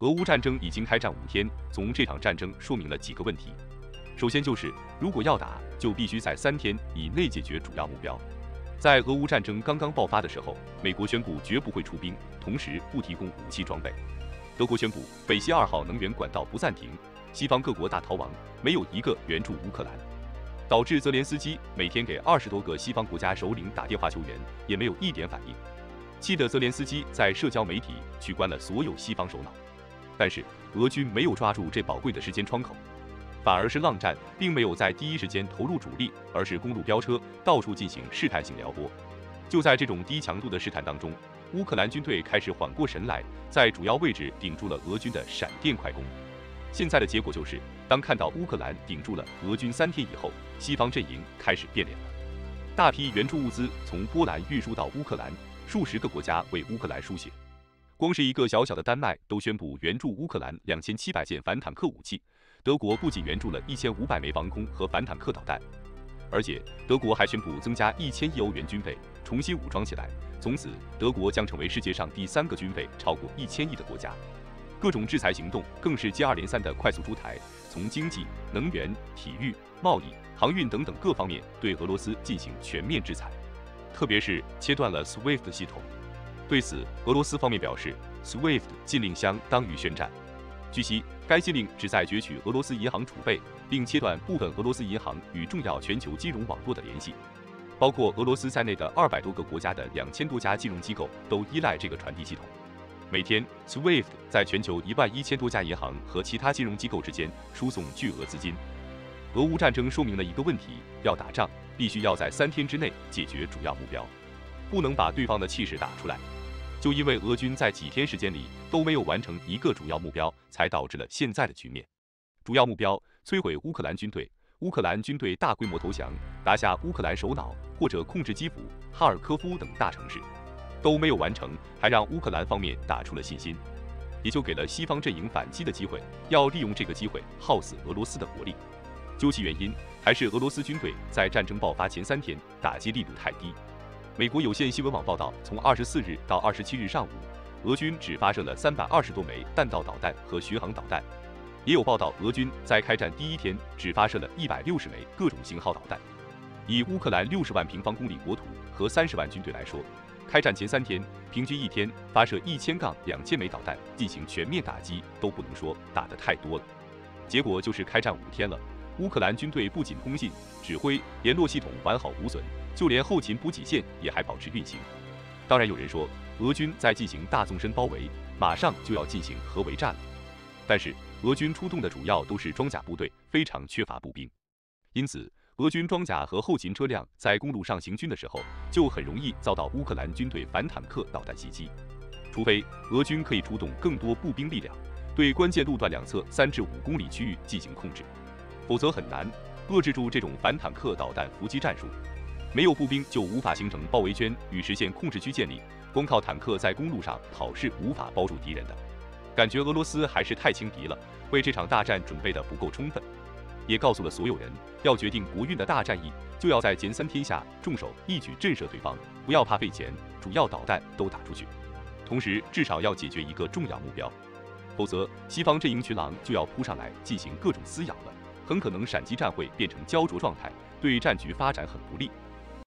俄乌战争已经开战5天，从这场战争说明了几个问题。首先就是，如果要打，就必须在3天以内解决主要目标。在俄乌战争刚刚爆发的时候，美国宣布绝不会出兵，同时不提供武器装备。德国宣布北溪2号能源管道不暂停，西方各国大逃亡，没有一个援助乌克兰，导致泽连斯基每天给20多个西方国家首领打电话求援，也没有一点反应。气得泽连斯基在社交媒体取关了所有西方首脑。但是俄军没有抓住这宝贵的时间窗口，反而是浪战，并没有在第一时间投入主力，而是公路飙车，到处进行试探性撩拨。就在这种低强度的试探当中，乌克兰军队开始缓过神来，在主要位置顶住了俄军的闪电快攻。现在的结果就是，当看到乌克兰顶住了俄军3天以后，西方阵营开始变脸了。大批援助物资从波兰运输到乌克兰，数十个国家为乌克兰输血。光是一个小小的丹麦都宣布援助乌克兰2700件反坦克武器，德国不仅援助了1500枚防空和反坦克导弹，而且德国还宣布增加1000亿欧元军费，重新武装起来。从此，德国将成为世界上第3个军费超过1000亿的国家。各种制裁行动更是接二连三的快速出台，从经济、能源、体育、贸易、航运等等各方面对俄罗斯进行全面制裁，特别是切断了 SWIFT 系统。对此，俄罗斯方面表示 ，SWIFT 禁令相当于宣战。据悉，该禁令旨在攫取俄罗斯银行储备，并切断部分俄罗斯银行与重要全球金融网络的联系。包括俄罗斯在内的200多个国家的2000多家金融机构都依赖这个传递系统。每天 ，SWIFT 在全球11000多家银行和其他金融机构之间输送巨额资金。俄乌战争说明了一个问题：要打仗，必须要在3天之内解决主要目标，不能把对方的气势打出来。就因为俄军在几天时间里都没有完成一个主要目标，才导致了现在的局面。主要目标：摧毁乌克兰军队，乌克兰军队大规模投降，拿下乌克兰首脑或者控制基辅、哈尔科夫等大城市，都没有完成，还让乌克兰方面打出了信心，也就给了西方阵营反击的机会，要利用这个机会耗死俄罗斯的国力。究其原因，还是俄罗斯军队在战争爆发前3天打击力度太低。美国有线新闻网报道，从24日到27日上午，俄军只发射了320多枚弹道导弹和巡航导弹。也有报道，俄军在开战第1天只发射了160枚各种型号导弹。以乌克兰60万平方公里国土和30万军队来说，开战前3天平均1天发射1000-2000枚导弹进行全面打击，都不能说打得太多了。结果就是开战5天了，乌克兰军队不仅通信、指挥、联络系统完好无损，就连后勤补给线也还保持运行。当然有人说，俄军在进行大纵深包围，马上就要进行核围战了。但是俄军出动的主要都是装甲部队，非常缺乏步兵，因此俄军装甲和后勤车辆在公路上行军的时候，就很容易遭到乌克兰军队反坦克导弹袭击。除非俄军可以出动更多步兵力量，对关键路段两侧3至5公里区域进行控制，否则很难遏制住这种反坦克导弹伏击战术。没有步兵就无法形成包围圈与实现控制区建立，光靠坦克在公路上跑是无法包住敌人的。感觉俄罗斯还是太轻敌了，为这场大战准备的不够充分，也告诉了所有人，要决定国运的大战役，就要在前3天下重手一举震慑对方，不要怕费钱，主要导弹都打出去，同时至少要解决一个重要目标，否则西方阵营群狼就要扑上来进行各种撕咬了，很可能闪击战会变成焦灼状态，对战局发展很不利。